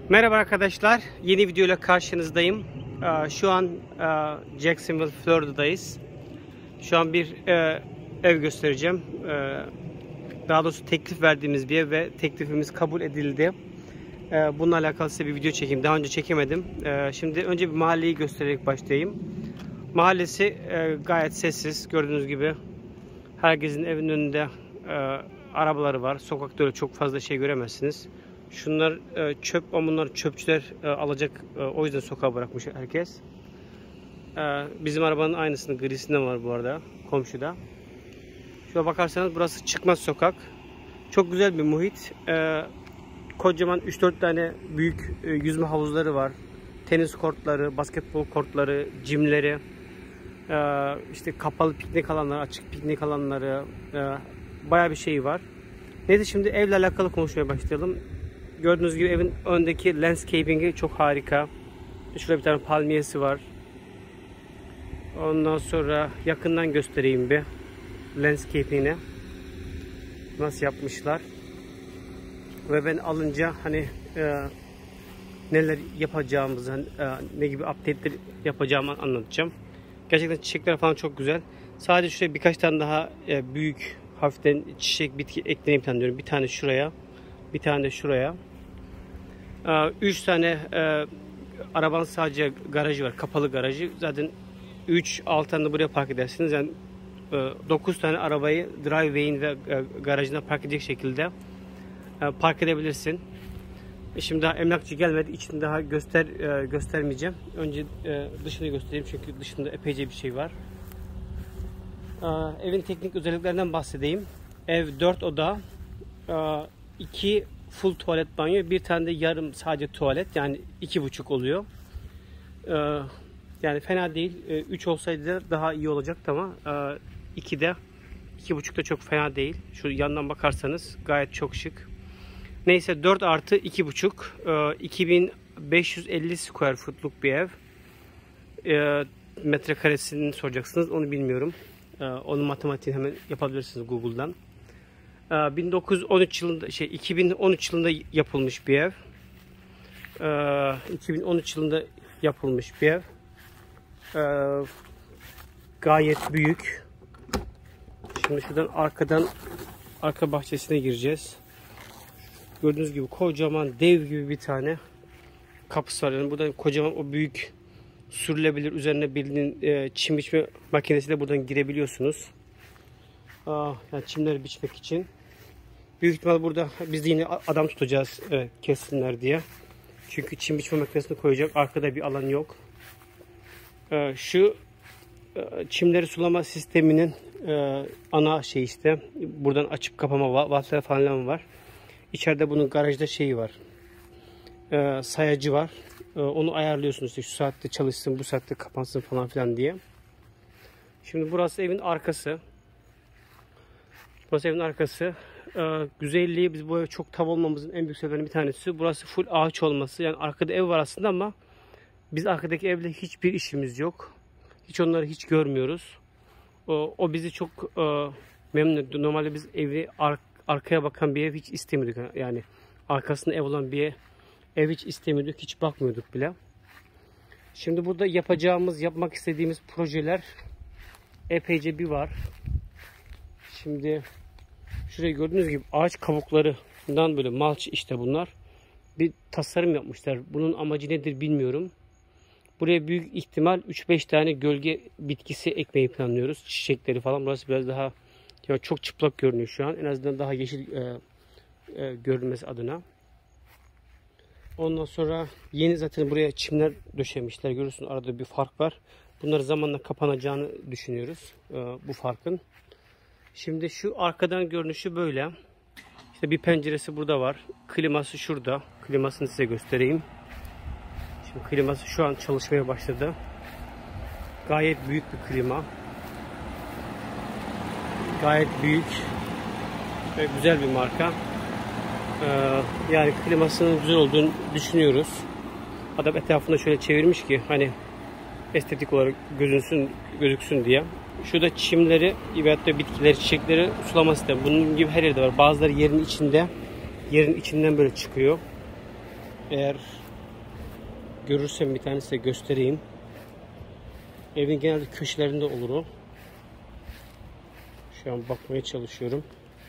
Merhaba arkadaşlar, yeni videoyla karşınızdayım. Şu an Jacksonville, Florida'dayız. Şu an bir ev göstereceğim. Daha doğrusu teklif verdiğimiz bir ev ve teklifimiz kabul edildi. Bununla alakalı size bir video çekeyim. Daha önce çekemedim. Şimdi önce bir mahalleyi göstererek başlayayım. Mahallesi gayet sessiz. Gördüğünüz gibi herkesin evinin önünde arabaları var. Sokakta öyle çok fazla şey göremezsiniz. Şunlar çöp ama bunlar çöpçüler alacak. O yüzden sokağa bırakmış herkes. Bizim arabanın aynısının grisinden var bu arada komşuda. Şuna bakarsanız burası çıkmaz sokak. Çok güzel bir muhit. Kocaman 3-4 tane büyük yüzme havuzları var. Tenis kortları, basketbol kortları, jimleri, işte kapalı piknik alanları, açık piknik alanları, bayağı bir şey var. Neyse şimdi evle alakalı konuşmaya başlayalım. Gördüğünüz gibi evin öndeki landscaping'i çok harika. Şurada bir tane palmiyesi var. Ondan sonra yakından göstereyim bir landscaping'ini. Nasıl yapmışlar. Ve ben alınca hani neler yapacağımızı, ne gibi update'ler yapacağımı anlatacağım. Gerçekten çiçekler falan çok güzel. Sadece şuraya birkaç tane daha büyük hafiften çiçek bitki eklemeyi planlıyorum. Bir tane şuraya, bir tane de şuraya. 3 tane arabanın sadece garajı var, kapalı garajı. Zaten 3-6 tane de buraya park edersiniz. Yani 9 tane arabayı driveway'in ve garajına park edecek şekilde park edebilirsin. Şimdi daha emlakçı gelmedi. İçini daha göstermeyeceğim. Önce dışını göstereyim çünkü dışında epeyce bir şey var. Evin teknik özelliklerinden bahsedeyim. Ev 4 oda, 2 full tuvalet banyo, bir tane de yarım sadece tuvalet, yani 2,5 oluyor. Yani fena değil. 3 olsaydı da daha iyi olacaktı ama 2,5 da çok fena değil. Şu yandan bakarsanız gayet çok şık. Neyse 4 artı 2,5 2550 square foot'luk bir ev. Metrekaresini soracaksınız, onu bilmiyorum. Onun matematiğini hemen yapabilirsiniz Google'dan. 2013 yılında yapılmış bir ev. 2013 yılında yapılmış bir ev. Gayet büyük. Şimdi şuradan arka bahçesine gireceğiz. Gördüğünüz gibi kocaman dev gibi bir tane kapısı var. Yani buradan kocaman o büyük sürülebilir, üzerine bildiğin çim biçme makinesiyle buradan girebiliyorsunuz. Yani çimleri biçmek için. Büyük ihtimal burada biz de yine adam tutacağız kessinler diye. Çünkü çim biçme makinesini koyacak. Arkada bir alan yok. Şu çimleri sulama sisteminin ana şey işte. Buradan açıp kapama valfları falan var. İçeride bunun garajda şeyi var. Sayacı var. Onu ayarlıyorsunuz. İşte şu saatte çalışsın, bu saatte kapansın falan filan diye. Şimdi burası evin arkası. Burası evin arkası. Güzelliği, biz bu eve çok tav olmamızın en büyük sebeplerinden bir tanesi. Burası full ağaç olması. Yani arkada ev var aslında ama biz arkadaki evle hiçbir işimiz yok. Hiç onları hiç görmüyoruz. O bizi çok memnun etti. Normalde biz evi arkaya bakan bir ev hiç istemiyorduk. Yani arkasında ev olan bir ev hiç istemiyorduk. Hiç bakmıyorduk bile. Şimdi burada yapmak istediğimiz projeler epeyce bir var. Şimdi şurayı gördüğünüz gibi ağaç kabuklarından böyle malç işte bunlar. Bir tasarım yapmışlar. Bunun amacı nedir bilmiyorum. Buraya büyük ihtimal 3-5 tane gölge bitkisi ekmeyi planlıyoruz. Çiçekleri falan. Burası biraz daha çok çıplak görünüyor şu an. En azından daha yeşil görünmesi adına. Ondan sonra yeni zaten buraya çimler döşemişler. Görüyorsun arada bir fark var. Bunlar zamanla kapanacağını düşünüyoruz. Bu farkın. Şimdi şu arkadan görünüşü böyle. İşte bir penceresi burada var. Kliması şurada. Klimasını size göstereyim. Şimdi kliması şu an çalışmaya başladı. Gayet büyük bir klima. Gayet büyük ve güzel bir marka. Yani klimasının güzel olduğunu düşünüyoruz. Adam etrafında şöyle çevirmiş ki hani estetik olarak gözüksün diye. Şurada çimleri veyahut da bitkileri, çiçekleri sulama sistemi. Bunun gibi her yerde var. Bazıları yerin içinden böyle çıkıyor. Eğer görürsem bir tane size göstereyim. Evin genelde köşelerinde olur o. Şu an bakmaya çalışıyorum.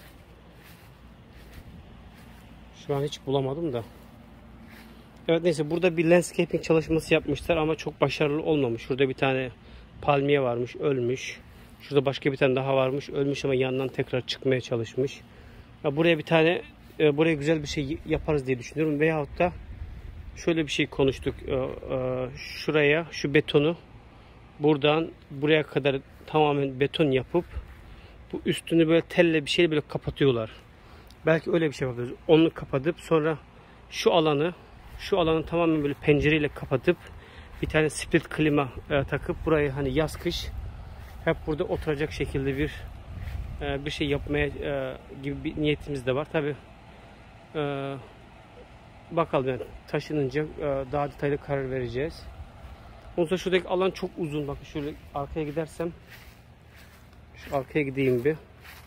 Şu an hiç bulamadım da. Evet, neyse, burada bir landscaping çalışması yapmışlar ama çok başarılı olmamış. Şurada bir tane palmiye varmış, ölmüş. Şurada başka bir tane daha varmış, ölmüş ama yandan tekrar çıkmaya çalışmış. Ya buraya bir tane buraya güzel bir şey yaparız diye düşünüyorum. Veyahut da şöyle bir şey konuştuk. Şuraya şu betonu buradan buraya kadar tamamen beton yapıp bu üstünü böyle telle bir şeyle böyle kapatıyorlar. Belki öyle bir şey yapabiliriz. Onu kapatıp sonra şu alanı tamamen böyle pencereyle kapatıp bir tane split klima takıp burayı hani yaz kış hep burada oturacak şekilde bir şey yapmaya gibi bir niyetimiz de var. Tabi bakalım, yani taşınınca daha detaylı karar vereceğiz. Ondan sonra şuradaki alan çok uzun. Bakın şöyle arkaya gidersem, şu arkaya gideyim bir.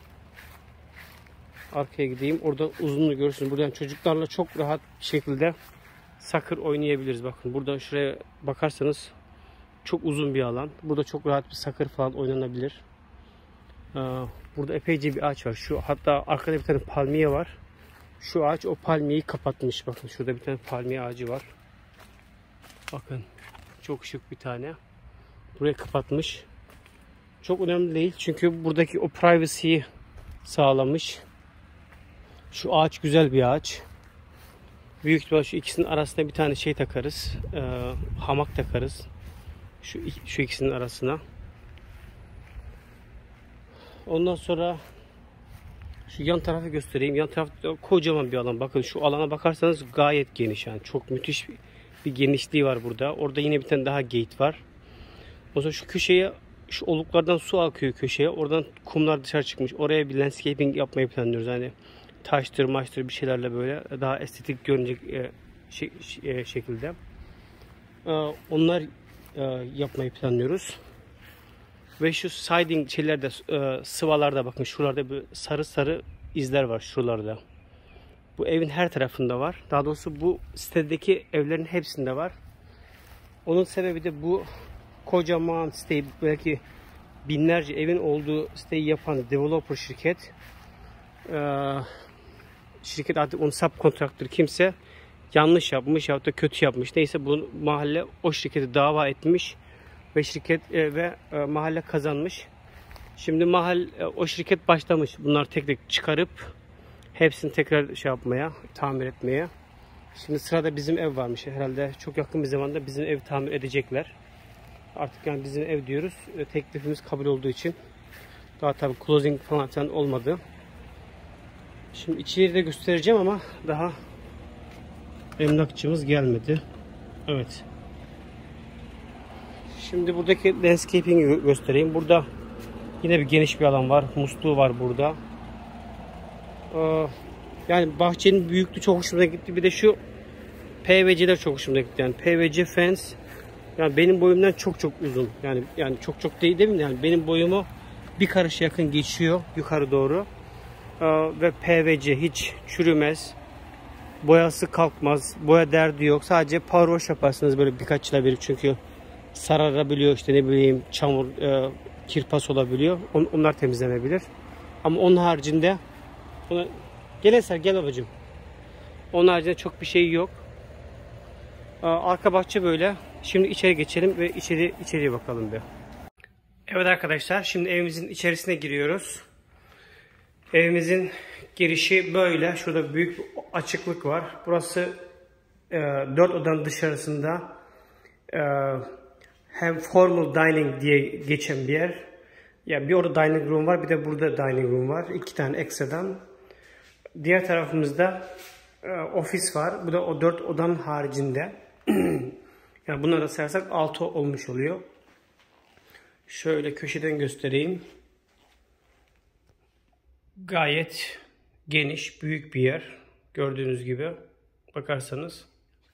Arkaya gideyim. Orada uzunluğu görürsünüz. Buradan çocuklarla çok rahat bir şekilde sakır oynayabiliriz. Bakın buradan şuraya bakarsanız çok uzun bir alan. Burada çok rahat bir sakır falan oynanabilir. Burada epeyce bir ağaç var. Şu hatta arkada bir tane palmiye var. Şu ağaç o palmiyeyi kapatmış. Bakın şurada bir tane palmiye ağacı var. Bakın çok şık bir tane. Burayı kapatmış. Çok önemli değil çünkü buradaki o privacy'yi sağlamış. Şu ağaç güzel bir ağaç. Büyük ihtimal şu ikisinin arasına bir tane şey takarız. Hamak takarız. Şu ikisinin arasına. Ondan sonra şu yan tarafı göstereyim. Yan tarafta kocaman bir alan. Bakın şu alana bakarsanız gayet geniş. Yani çok müthiş bir genişliği var burada. Orada yine bir tane daha gate var. O zaman şu köşeye, şu oluklardan su akıyor köşeye. Oradan kumlar dışarı çıkmış. Oraya bir landscaping yapmayı planlıyoruz. Yani taştır maçtır bir şeylerle böyle daha estetik görünecek şekilde. Onlar yapmayı planlıyoruz. Ve şu siding şeylerde, sıvalarda bakın şuralarda bir sarı sarı izler var şuralarda. Bu evin her tarafında var. Daha doğrusu bu sitedeki evlerin hepsinde var. Onun sebebi de bu kocaman siteyi, belki binlerce evin olduğu siteyi yapan developer şirket. Şirket artık onun subkontraktör kimse yanlış yapmış ya da kötü yapmış. Neyse bu mahalle o şirketi dava etmiş ve şirket mahalle kazanmış. Şimdi o şirket başlamış bunlar tek tek çıkarıp hepsini tekrar şey yapmaya, tamir etmeye. Şimdi sırada bizim ev varmış. Herhalde çok yakın bir zamanda bizim ev tamir edecekler. Artık yani bizim ev diyoruz. Teklifimiz kabul olduğu için. Daha tabii closing falan olmadı. Şimdi içeriği de göstereceğim ama daha emlakçımız gelmedi. Evet. Şimdi buradaki landscaping'i göstereyim. Burada yine bir geniş bir alan var. Musluğu var burada. Yani bahçenin büyüklüğü çok hoşuma gitti. Bir de şu PVC'ler çok hoşuma gitti. Yani PVC fence yani benim boyumdan çok uzun. Yani çok değil mi? Yani benim boyumu bir karış yakın geçiyor yukarı doğru. Ve PVC hiç çürümez. Boyası kalkmaz. Boya derdi yok. Sadece power wash yaparsınız böyle birkaç yıla bir, çünkü sararabiliyor, işte ne bileyim çamur, kirpas olabiliyor. Onlar temizlenebilir. Ama onun haricinde gel Eser, gel babacığım. Onun haricinde çok bir şey yok. Arka bahçe böyle. Şimdi içeri geçelim ve içeriye bakalım bir. Evet arkadaşlar, şimdi evimizin içerisine giriyoruz. Evimizin girişi böyle. Şurada büyük bir açıklık var. Burası 4 odanın dışarısında hem formal dining diye geçen bir yer. Yani bir orada dining room var, bir de burada dining room var. 2 tane ekstradan. Diğer tarafımızda ofis var. Bu da o 4 odanın haricinde. Yani bunları da sayarsak 6 olmuş oluyor. Şöyle köşeden göstereyim. Gayet geniş, büyük bir yer. Gördüğünüz gibi. Bakarsanız.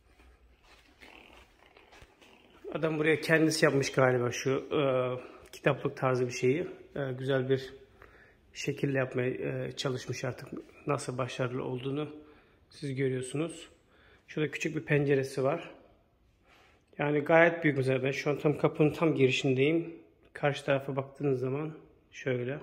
Adam buraya kendisi yapmış galiba şu kitaplık tarzı bir şeyi. Güzel bir şekilde yapmaya çalışmış artık. Nasıl başarılı olduğunu siz görüyorsunuz. Şurada küçük bir penceresi var. Yani gayet büyük mesela. Ben şu an tam kapının tam girişindeyim. Karşı tarafa baktığınız zaman şöyle.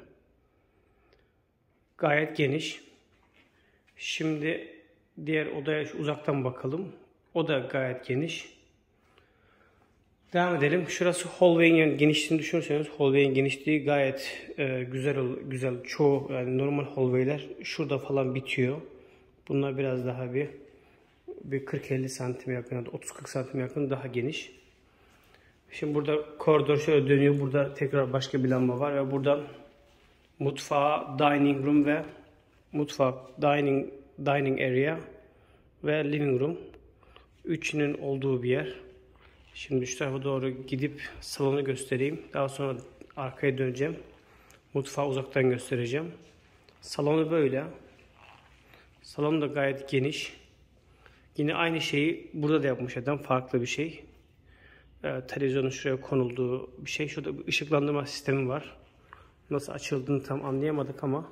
Gayet geniş. Şimdi diğer odaya şu uzaktan bakalım. O da gayet geniş. Devam edelim. Şurası hallway'in yani genişliğini düşünürseniz hallway'in genişliği gayet güzel. Çoğu yani normal hallway'ler şurada falan bitiyor. Bunlar biraz daha bir 40-50 santim yakın, 30-40 santim yakın daha geniş. Şimdi burada koridor şöyle dönüyor. Burada tekrar başka bir lamba var ve buradan mutfağa, dining room ve mutfak, dining area ve living room. Üçünün olduğu bir yer. Şimdi şu tarafa doğru gidip salonu göstereyim. Daha sonra arkaya döneceğim. Mutfağı uzaktan göstereceğim. Salonu böyle. Salon da gayet geniş. Yine aynı şeyi burada da yapmış adam. Farklı bir şey. Televizyonun şuraya konulduğu bir şey. Şurada bir ışıklandırma sistemi var. Nasıl açıldığını tam anlayamadık ama.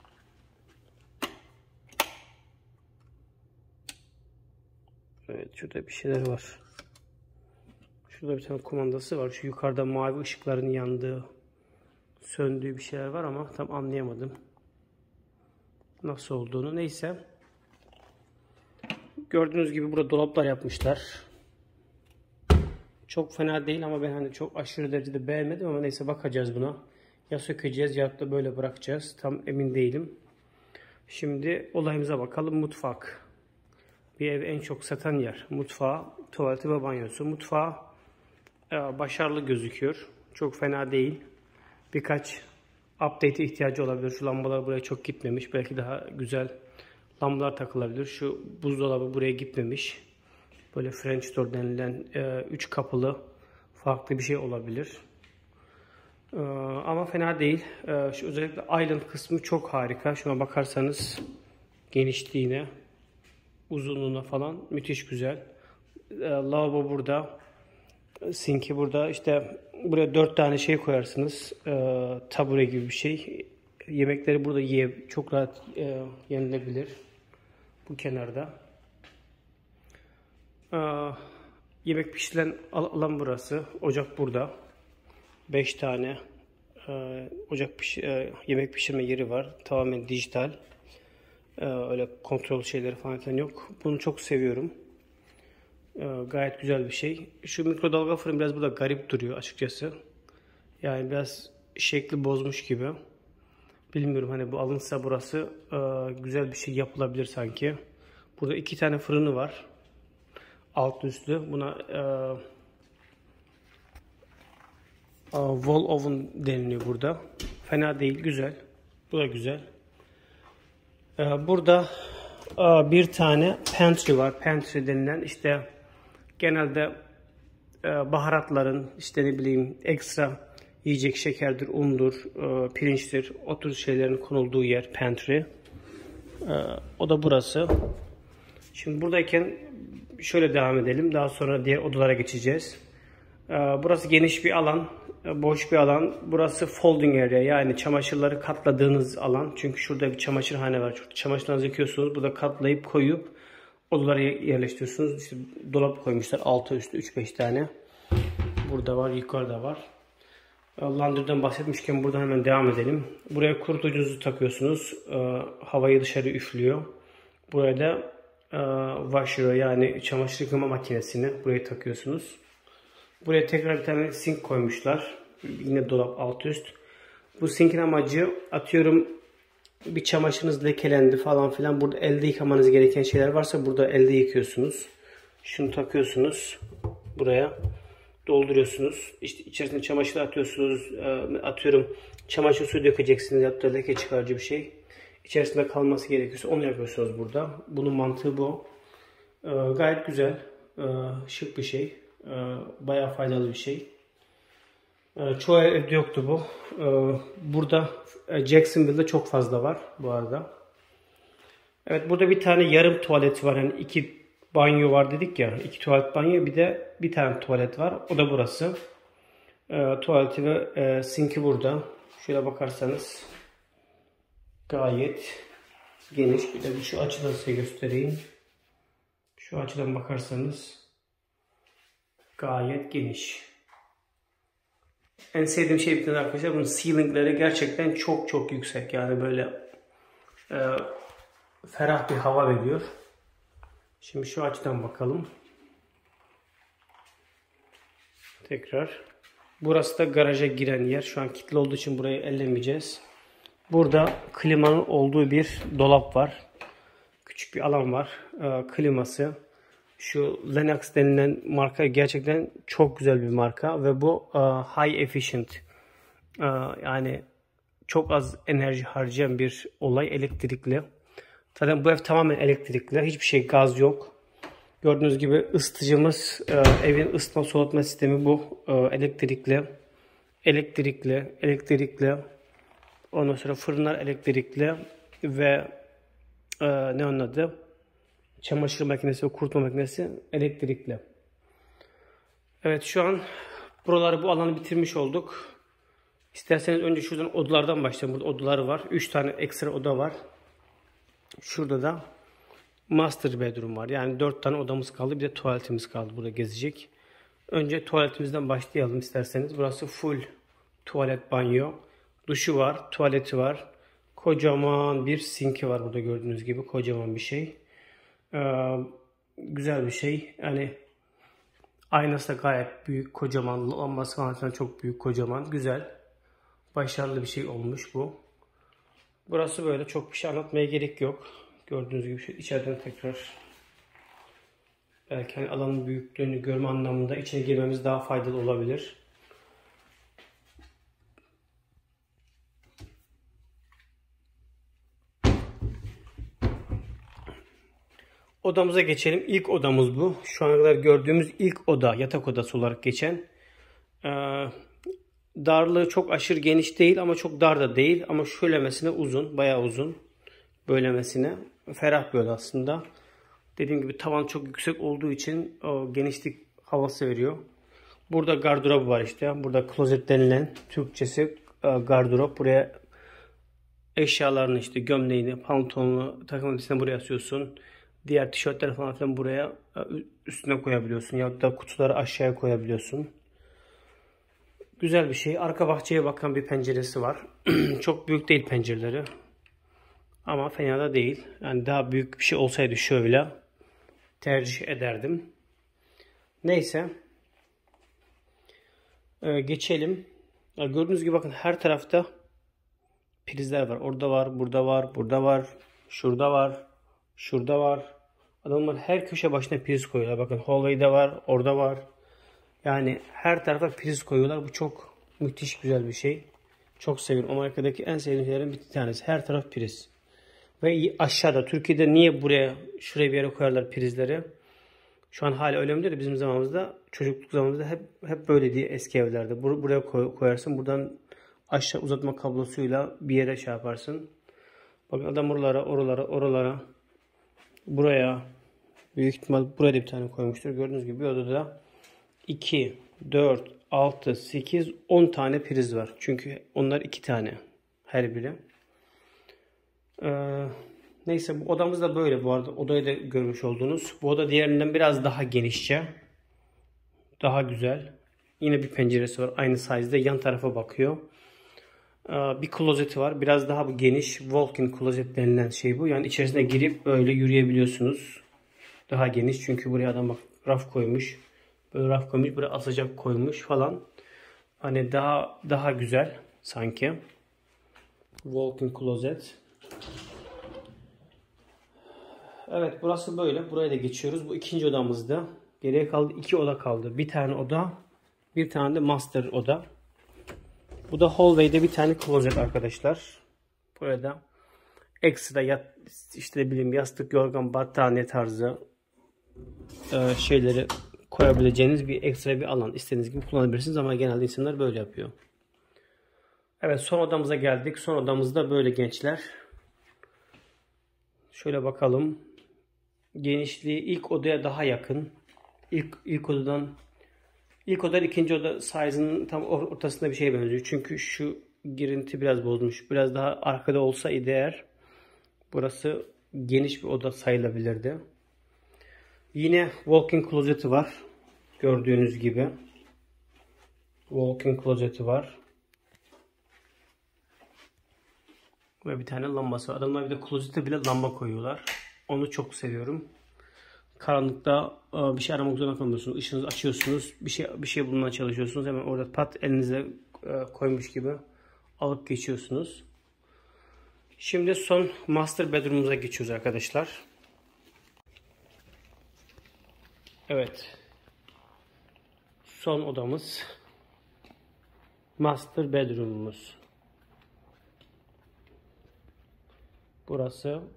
Evet, şurada bir şeyler var. Şurada bir tane kumandası var. Şu yukarıda mavi ışıkların yandığı, söndüğü bir şeyler var ama tam anlayamadım nasıl olduğunu. Neyse. Gördüğünüz gibi burada dolaplar yapmışlar. Çok fena değil ama ben hani çok aşırı derecede beğenmedim ama neyse bakacağız buna. Ya sökeceğiz ya da böyle bırakacağız. Tam emin değilim. Şimdi olayımıza bakalım. Mutfak. Bir ev en çok satan yer. Mutfağı, tuvaleti ve banyosu. Mutfağı başarılı gözüküyor. Çok fena değil. Birkaç update'e ihtiyacı olabilir. Şu lambalar buraya çok gitmemiş. Belki daha güzel lambalar takılabilir. Şu buzdolabı buraya gitmemiş. Böyle French door denilen 3 kapılı farklı bir şey olabilir. Ama fena değil. Şu özellikle island kısmı çok harika. Şuna bakarsanız genişliğine, uzunluğuna falan müthiş güzel. Lavabo burada. Sinki burada. İşte buraya 4 tane şey koyarsınız. Tabure gibi bir şey. Yemekleri burada çok rahat yenilebilir. Bu kenarda. Yemek pişirilen alan burası. Ocak burada. 5 tane yemek pişirme yeri var. Tamamen dijital. Öyle kontrol şeyleri falan yok. Bunu çok seviyorum. Gayet güzel bir şey. Şu mikrodalga fırın biraz burada garip duruyor açıkçası. Yani biraz şekli bozmuş gibi. Bilmiyorum hani bu alınsa burası güzel bir şey yapılabilir sanki. Burada 2 tane fırını var. Altlı üstlü. Buna wall oven deniliyor burada. Fena değil, güzel. Bu da güzel. Burada bir tane pantry var. Pantry denilen işte genelde baharatların işte ne bileyim ekstra yiyecek şekerdir, undur, pirinçtir, o tür şeylerin konulduğu yer pantry. O da burası. Şimdi buradayken şöyle devam edelim. Daha sonra diğer odalara geçeceğiz. Burası geniş bir alan, boş bir alan. Burası folding area yani çamaşırları katladığınız alan. Çünkü şurada bir çamaşırhane var. Çamaşırlarınızı yıkıyorsunuz. Burada katlayıp koyup odalara yerleştiriyorsunuz. İşte dolap koymuşlar. Altı üstü 3-5 tane. Burada var, yukarıda var. Laundry'den bahsetmişken buradan hemen devam edelim. Buraya kurutucunuzu takıyorsunuz. Havayı dışarı üflüyor. Buraya da washer yani çamaşır yıkama makinesini buraya takıyorsunuz. Buraya tekrar bir tane sink koymuşlar. Yine dolap alt üst. Bu sinkin amacı atıyorum bir çamaşırınız lekelendi falan filan. Burada elde yıkamanız gereken şeyler varsa burada elde yıkıyorsunuz. Şunu takıyorsunuz. Buraya dolduruyorsunuz. İşte içerisine çamaşır atıyorsunuz. Atıyorum çamaşır suyu dökeceksiniz. Ya da leke çıkarıcı bir şey. İçerisinde kalması gerekiyorsa onu yapıyorsunuz burada. Bunun mantığı bu. Gayet güzel. Şık bir şey. Bayağı faydalı bir şey. Çoğu evde yoktu bu. Burada Jacksonville'de çok fazla var bu arada. Evet burada bir tane yarım tuvalet var. Yani 2 banyo var dedik ya. 2 tuvalet banyo bir de bir tane tuvalet var. O da burası. Tuvaleti ve sinki burada. Şöyle bakarsanız gayet geniş. Bir de şu açıdan size göstereyim. Şu açıdan bakarsanız gayet geniş. En sevdiğim şey bir tane arkadaşlar, bunun ceilingleri gerçekten çok çok yüksek. Yani böyle ferah bir hava veriyor. Şimdi şu açıdan bakalım. Tekrar. Burası da garaja giren yer. Şu an kilitli olduğu için burayı ellemeyeceğiz. Burada klimanın olduğu bir dolap var. Küçük bir alan var. Kliması. Şu Lennox denilen marka gerçekten çok güzel bir marka ve bu high efficient. Yani çok az enerji harcayan bir olay, elektrikli. Zaten bu ev tamamen elektrikli. Hiçbir şey, gaz yok. Gördüğünüz gibi ısıtıcımız, evin ısıtma soğutma sistemi bu. Elektrikli. Elektrikli. Ondan sonra fırınlar elektrikli ve ne onun adı? Çamaşır makinesi ve kurutma makinesi elektrikli. Evet, şu an buraları, bu alanı bitirmiş olduk. İsterseniz önce şuradan odalardan başlayalım. Burada odalar var. 3 tane ekstra oda var. Şurada da master bedroom var. Yani 4 tane odamız kaldı. Bir de tuvaletimiz kaldı. Burada gezecek. Önce tuvaletimizden başlayalım isterseniz. Burası full tuvalet, banyo. Duşu var. Tuvaleti var. Kocaman bir sinki var burada, gördüğünüz gibi. Kocaman bir şey. Güzel bir şey. Yani aynası da gayet büyük. Kocaman. Lambası falan çok büyük. Kocaman. Güzel. Başarılı bir şey olmuş bu. Burası böyle. Çok bir şey anlatmaya gerek yok. Gördüğünüz gibi içeriden tekrar belki hani alanın büyüklüğünü görme anlamında içine girmemiz daha faydalı olabilir. Odamıza geçelim. İlk odamız bu. Şu ana kadar gördüğümüz ilk oda, yatak odası olarak geçen. Darlığı çok aşırı geniş değil ama çok dar da değil. Ama şöylemesine uzun, bayağı uzun. Böylemesine ferah bir oda aslında. Dediğim gibi tavan çok yüksek olduğu için o genişlik havası veriyor. Burada gardırop var işte. Burada klozet denilen, Türkçesi gardırop. Buraya eşyalarını, işte gömleğini, pantolonunu, takım elbiseni buraya asıyorsun. Diğer tişörtler falan filan buraya üstüne koyabiliyorsun. Ya da kutuları aşağıya koyabiliyorsun. Güzel bir şey. Arka bahçeye bakan bir penceresi var. Çok büyük değil pencereleri. Ama fena da değil. Yani daha büyük bir şey olsaydı şöyle tercih ederdim. Neyse. Geçelim. Gördüğünüz gibi bakın, her tarafta prizler var. Orada var, burada var, burada var, şurada var, şurada var. Adamlar her köşe başına priz koyuyorlar. Bakın hallway'de var, orada var. Yani her tarafa priz koyuyorlar. Bu çok müthiş güzel bir şey. Çok seviyorum. Amerika'daki en sevdiğim şeylerin bir tanesi. Her taraf priz. Ve aşağıda, Türkiye'de niye şuraya bir yere koyarlar prizleri? Şu an hala öyle mi değil de bizim zamanımızda, çocukluk zamanımızda hep böyle diye eski evlerde. Buraya koyarsın. Buradan aşağı uzatma kablosuyla bir yere şey yaparsın. Bakın adam oralara, buraya, büyük ihtimal buraya da bir tane koymuştur. Gördüğünüz gibi bir odada 2, 4, 6, 8, 10 tane priz var. Çünkü onlar 2 tane her biri. Neyse, bu odamız da böyle bu arada. Odayı da görmüş oldunuz. Bu oda diğerinden biraz daha genişçe. Daha güzel. Yine bir penceresi var. Aynı size'de yan tarafa bakıyor. Bir klozeti var. Biraz daha geniş. Walk-in klozet denilen şey bu. Yani içerisine girip böyle yürüyebiliyorsunuz. Daha geniş. Çünkü buraya adam bak raf koymuş. Böyle raf koymuş. Buraya asacak koymuş falan. Hani daha güzel sanki. Walk-in klozet. Evet, burası böyle. Buraya da geçiyoruz. Bu ikinci odamızda. Geriye kaldı 2 oda kaldı. Bir tane oda, bir tane de master oda. Bu da hallway'de bir tane klozet arkadaşlar. Burada ekstra işte bileyim yastık, yorgan, battaniye tarzı şeyleri koyabileceğiniz bir ekstra bir alan. İstediğiniz gibi kullanabilirsiniz ama genelde insanlar böyle yapıyor. Evet, son odamıza geldik. Son odamızda böyle gençler. Şöyle bakalım. Genişliği ilk odaya daha yakın. İlk oda ikinci oda size'ının tam ortasında bir şeye benziyor. Çünkü şu girinti biraz bozmuş. Biraz daha arkada olsaydı eğer, burası geniş bir oda sayılabilirdi. Yine walk-in closet'ı var. Gördüğünüz gibi. Walk-in closet'ı var. Ve bir tane lambası var. Adamlar bir de closet'e bile lamba koyuyorlar. Onu çok seviyorum. Karanlıkta bir şey aramak zorunda kalmıyorsunuz. Işığınızı açıyorsunuz. Bir şey bulmaya çalışıyorsunuz. Hemen orada pat elinize koymuş gibi alıp geçiyorsunuz. Şimdi son master bedroom'umuza geçiyoruz arkadaşlar. Evet. Son odamız. Master bedroom'umuz. Burası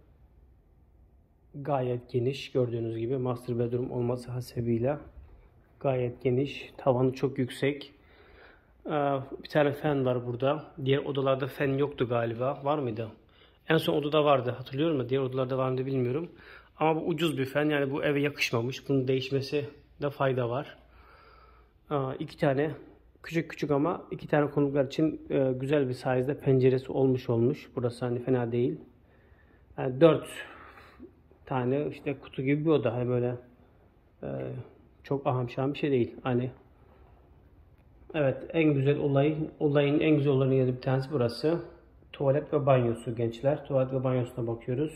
gayet geniş. Gördüğünüz gibi master bedroom olması hasebiyle gayet geniş. Tavanı çok yüksek. Bir tane fen var burada. Diğer odalarda fen yoktu galiba. Var mıydı? En son odada vardı. Hatırlıyorum da diğer odalarda var mıydı bilmiyorum. Ama bu ucuz bir fen. Yani bu eve yakışmamış. Bunun değişmesi de fayda var. İki tane küçük ama iki tane konuklar için güzel bir size'da penceresi olmuş. Burası hani fena değil. Yani 4 tane işte kutu gibi bir oda. Hani böyle çok ahamşam bir şey değil. Hani evet, en güzel olayın en güzel olanı bir tanesi burası. Tuvalet ve banyosu gençler. Tuvalet ve banyosuna bakıyoruz.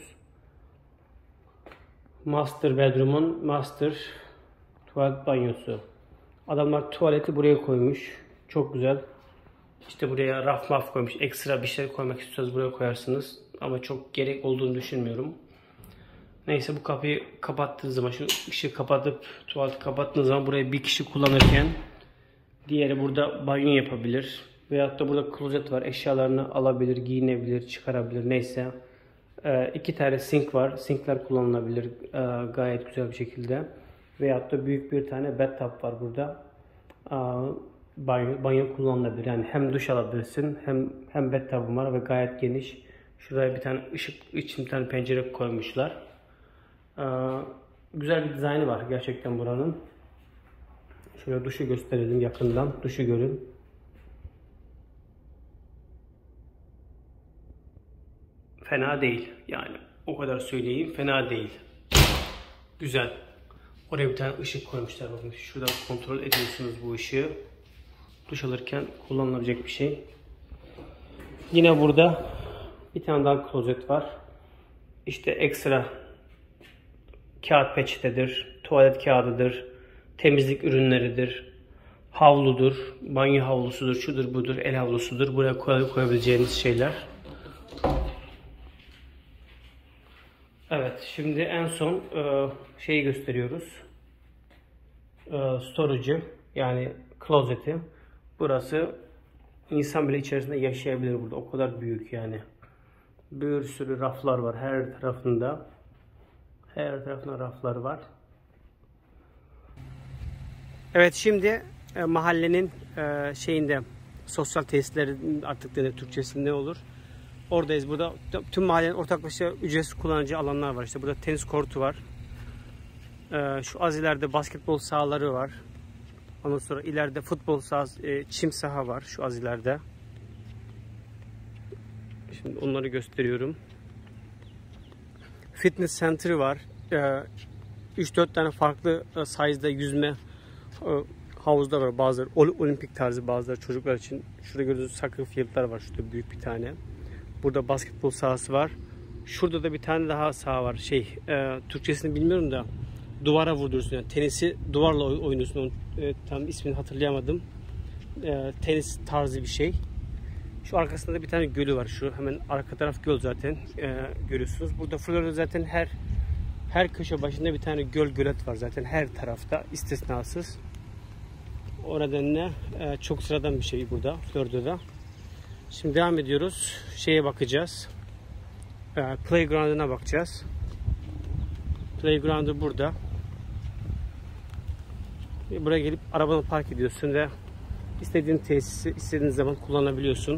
Master bedroom'un master tuvalet banyosu. Adamlar tuvaleti buraya koymuş. Çok güzel. İşte buraya raf koymuş. Ekstra bir şey koymak istiyorsanız buraya koyarsınız. Ama çok gerek olduğunu düşünmüyorum. Neyse, bu kapıyı kapattığınız zaman, şu ışığı kapatıp tuvaleti kapattığınız zaman burayı bir kişi kullanırken diğeri burada banyo yapabilir. Veyahut da burada klozet var. Eşyalarını alabilir, giyinebilir, çıkarabilir. Neyse. İki tane sink var. Sinkler kullanılabilir gayet güzel bir şekilde. Veyahut da büyük bir tane bathtub var burada. Banyo kullanılabilir. Yani hem duş alabilirsin hem bathtub'un var ve gayet geniş. Şuraya bir tane ışık için bir tane pencere koymuşlar. Güzel bir dizaynı var gerçekten buranın. Şöyle duşu gösterelim yakından. Duşu görün. Fena değil. Yani o kadar söyleyeyim. Fena değil. Güzel. Oraya bir tane ışık koymuşlar. Bakın şuradan kontrol ediyorsunuz bu ışığı. Duş alırken kullanılabilecek bir şey. Yine burada bir tane daha klozet var. İşte ekstra kağıt peçetedir, tuvalet kağıdıdır, temizlik ürünleridir, havludur, banyo havlusudur, şudur budur, el havlusudur. Buraya koyabileceğiniz şeyler. Evet, şimdi en son şeyi gösteriyoruz. Storage'ı, yani klozeti. Burası insan bile içerisinde yaşayabilir burada. O kadar büyük yani. Bir sürü raflar var her tarafında. Her tarafında raflar var. Evet, şimdi mahallenin şeyinde, sosyal tesislerin artık da Türkçesi ne olur? Oradayız. Burada tüm mahallenin ortaklaşa ücretsiz kullanıcı alanlar var. İşte burada tenis kortu var. Şu az ileride basketbol sahaları var. Ondan sonra ileride futbol sahası, çim saha var şu az ileride. Şimdi onları gösteriyorum. Fitness center var. 3-4 tane farklı size'da yüzme havuzlar var. Bazıları olimpik tarzı, bazıları çocuklar için. Şurada gördüğünüz soccer field'lar var. Şurada büyük bir tane. Burada basketbol sahası var. Şurada da bir tane daha saha var. Türkçesini bilmiyorum da duvara vurdurursun. Yani tenisi duvarla oynuyorsun. Onun tam ismini hatırlayamadım. Tenis tarzı bir şey. Şu arkasında da bir tane gölü var. Şu hemen arka taraf göl zaten. Görüyorsunuz. Burada Florya'da zaten her köşe başında bir tane gölet var zaten her tarafta, istisnasız. O nedenle çok sıradan bir şey burada Florya'da. Şimdi devam ediyoruz. Şeye bakacağız. Playground'una bakacağız. Playground'u burada. Buraya gelip arabanı park ediyorsun ve istediğin tesisi istediğin zaman kullanabiliyorsun.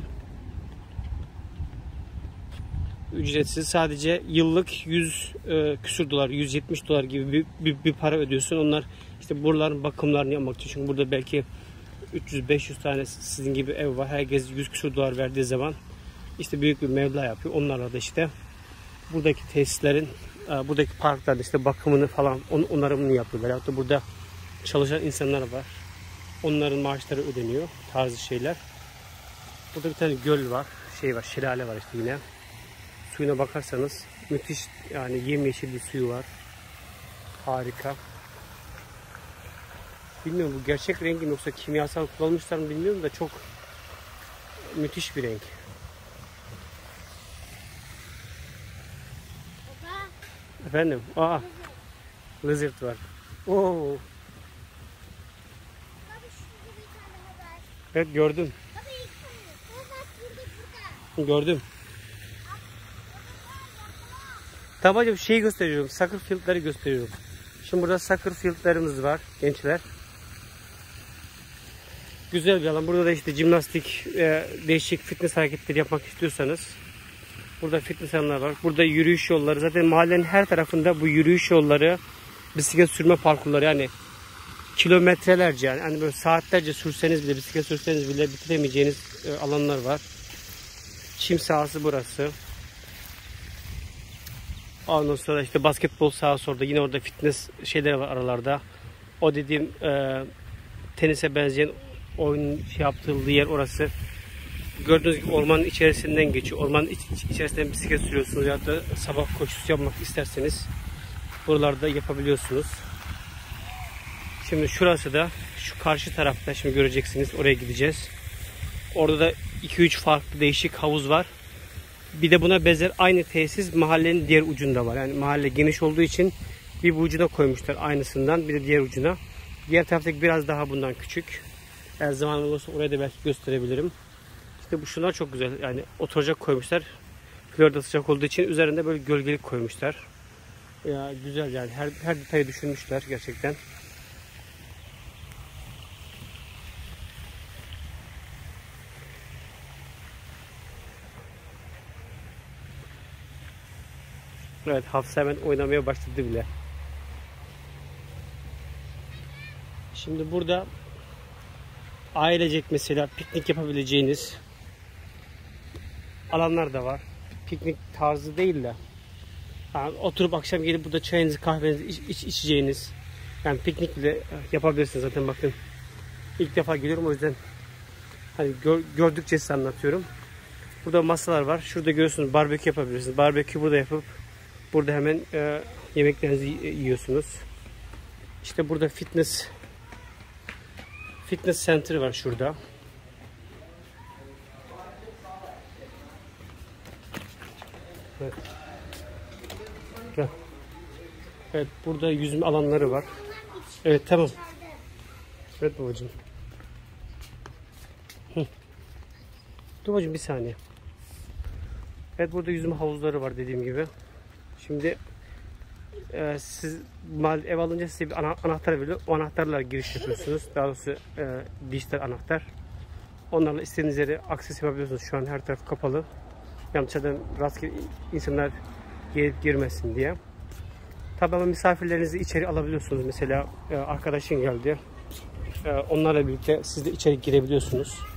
Ücretsiz. Sadece yıllık 100 küsür dolar, 170 dolar gibi bir para ödüyorsun. Onlar işte buraların bakımlarını yapmak için. Çünkü burada belki 300-500 tane sizin gibi ev var. Herkes 100 küsür dolar verdiği zaman işte büyük bir meblağ yapıyor. Onlarla da işte buradaki tesislerin buradaki parklarda işte bakımını falan onarımını yapıyorlar. Hatta burada çalışan insanlar var. Onların maaşları ödeniyor tarzı şeyler. Burada bir tane göl var. Şelale var işte yine. Suyuna bakarsanız müthiş, yani yemyeşil bir suyu var. Harika. Bilmiyorum bu gerçek rengi mi yoksa kimyasal kullanmışlar mı bilmiyorum da çok müthiş bir renk. Baba. Efendim? Lizard var. Oo. Baba şurada bir tane var. Evet gördüm. Baba ilk tane. Baba burada. Gördüm. Tamam şeyi gösteriyorum. Soccer field'ları gösteriyorum. Şimdi burada soccer field'larımız var gençler. Güzel bir alan. Burada da işte jimnastik, değişik fitness hareketleri yapmak istiyorsanız burada fitness alanlar var. Burada yürüyüş yolları. Zaten mahallenin her tarafında bu yürüyüş yolları, bisiklet sürme parkurları, yani kilometrelerce, yani böyle saatlerce sürseniz bile, bisiklet sürseniz bile bitiremeyeceğiniz alanlar var. Çim sahası burası. Ondan sonra işte basketbol sahası orada. Yine orada fitness şeyleri var aralarda. O dediğim tenise benzeyen oyun yaptırıldığı yer orası. Gördüğünüz gibi ormanın içerisinden geçiyor. Ormanın içerisinden bisiklet sürüyorsunuz ya da sabah koşusu yapmak isterseniz buralarda yapabiliyorsunuz. Şimdi şurası da şu karşı tarafta, şimdi göreceksiniz, oraya gideceğiz. Orada da 2-3 farklı değişik havuz var. Bir de buna benzer aynı tesis mahallenin diğer ucunda var. Yani mahalle geniş olduğu için bir ucuna koymuşlar aynısından, bir de diğer ucuna. Diğer taraftaki biraz daha bundan küçük. Eğer zaman olursa oraya da belki gösterebilirim. İşte bu şunlar çok güzel. Yani oturacak koymuşlar. Florida sıcak olduğu için üzerinde böyle gölgelik koymuşlar. Ya güzel yani, her detayı düşünmüşler gerçekten. Evet, Hafsa hemen oynamaya başladı bile. Şimdi burada ailecek mesela piknik yapabileceğiniz alanlar da var. Piknik tarzı değil de yani oturup akşam gelip burada çayınızı kahvenizi içeceğiniz, yani piknik bile yapabilirsiniz. Zaten bakın ilk defa geliyorum, o yüzden hani gördükçe size anlatıyorum. Burada masalar var. Şurada görüyorsunuz, barbekü yapabilirsiniz. Barbekü burada yapıp burada hemen yemeklerinizi yiyorsunuz. İşte burada fitness center var şurada. Evet. Evet, burada yüzme alanları var. Evet, tamam. Evet babacığım. Dur babacığım bir saniye. Evet, burada yüzme havuzları var dediğim gibi. Şimdi siz ev alınca size bir anahtar veriyor. O anahtarla giriş yapıyorsunuz. Daha doğrusu dijital anahtar. Onlarla istediğiniz yere akses yapabiliyorsunuz. Şu an her taraf kapalı. Yani dışarıdan rastgele insanlar gelip girmesin diye. Tabii ama misafirlerinizi içeri alabiliyorsunuz. Mesela arkadaşın geldi. Onlarla birlikte siz de içeri girebiliyorsunuz.